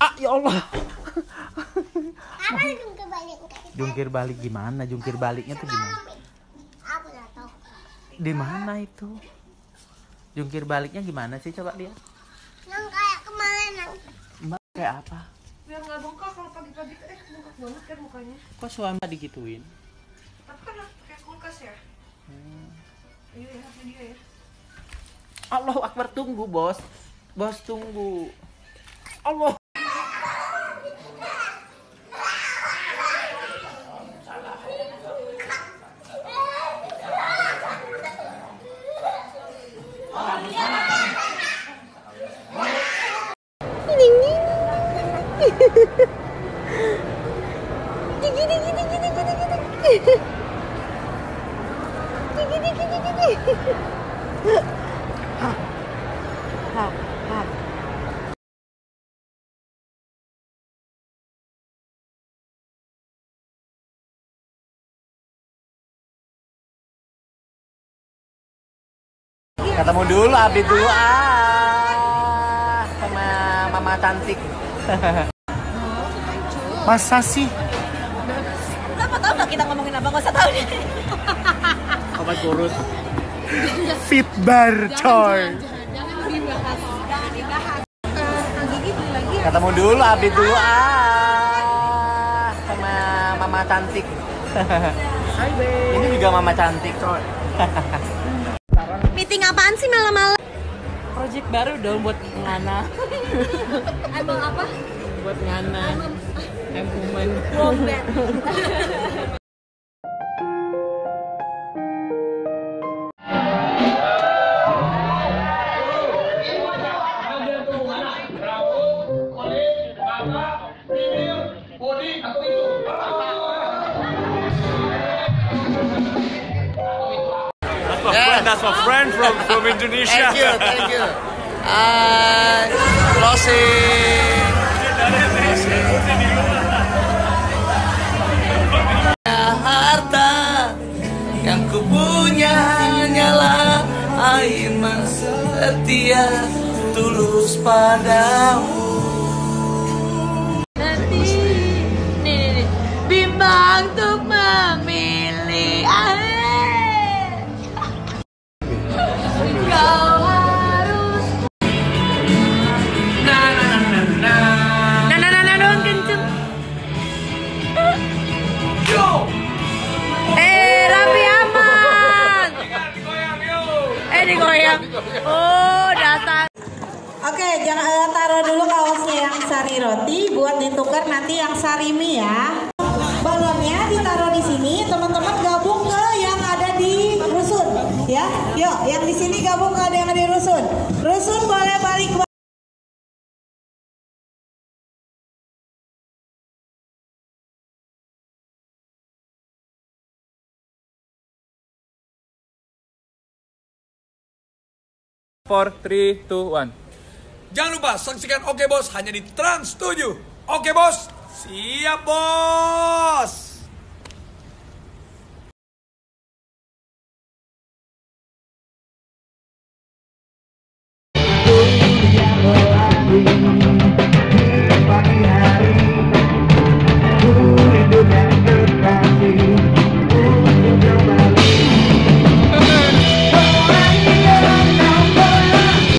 Ah, ya Allah. Apa jungkir balik? Jungkir balik gimana? Jungkir baliknya tuh gimana? Aku nggak tahu. Di mana itu? Jungkir baliknya gimana sih? Coba lihat. Yang kayak kemarin yang Mbak kayak apa? Biar nggak bengkak kalau pagi-pagi tuh bengkak banget kan mukanya. Kok suami digituin? Tapi kan harus pakai kulkas ya. Iya ya, hati dia ya. Allahu Akbar, tunggu bos. Bos tunggu. Allah. Ketemu dulu, Abi dulu sama mama cantik. Masa sih? Kenapa tahu nggak kita ngomongin apa? Nggak usah tahu deh. Obat kurus. Fit bar coy. Jangan dibahas. Jangan dibahas. Gigi beli lagi ya? Ketemu dulu, Abi dulu sama mama cantik. Hai babe. Ini juga mama cantik coy. meeting apaan sih malam-malam? Project baru dong buat Ngana. Emang apa? Buat Ngana. Woman. Wombat. That's my friend from Indonesia. Thank you. Closing. Harta yang ku punya hanyalah air setia tulus padamu. Nanti nih bimbang untuk memilih. Kau harus dong kenceng. Raffi aman. Digoyang. Oh, datang. Oke, jangan taruh dulu kaosnya yang sari roti buat ditukar nanti yang sarimi ya. Balonnya ditaruh di sini, teman-teman gabung ke yang ada di rusun ya. Yuk, yang di sini gabung ke yang ada di rusun. Rusun boleh balik. Four, three, two, one. Jangan lupa saksikan Oke Bos hanya di Trans 7. Oke Bos, siap bos.